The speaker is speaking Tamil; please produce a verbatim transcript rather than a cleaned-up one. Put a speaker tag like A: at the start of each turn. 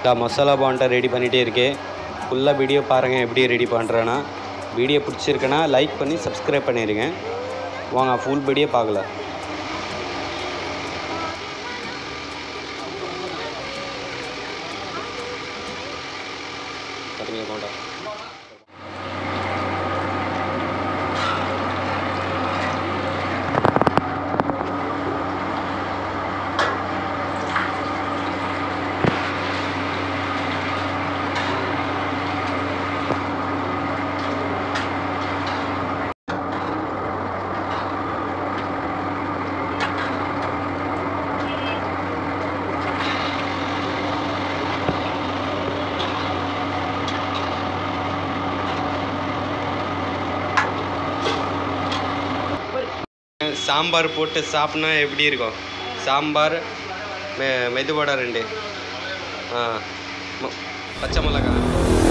A: மசாலா பாண்டை ரெடி பண்ணிகிட்டே இருக்கேன். ஃபுல்லாக வீடியோ பாருங்கள் எப்படி ரெடி பண்ணுறேன்னா. வீடியோ பிடிச்சிருக்குன்னா லைக் பண்ணி சப்ஸ்கிரைப் பண்ணிடுங்க. வாங்க ஃபுல் வீடியோ பார்க்கலாம். பார்த்தீங்க போண்டா சாம்பார் போட்டு சாப்பிட்னா எப்படி இருக்கும்? சாம்பார் மெ மெதுவடை ரெண்டு, ஆ பச்சை மிளகாய்,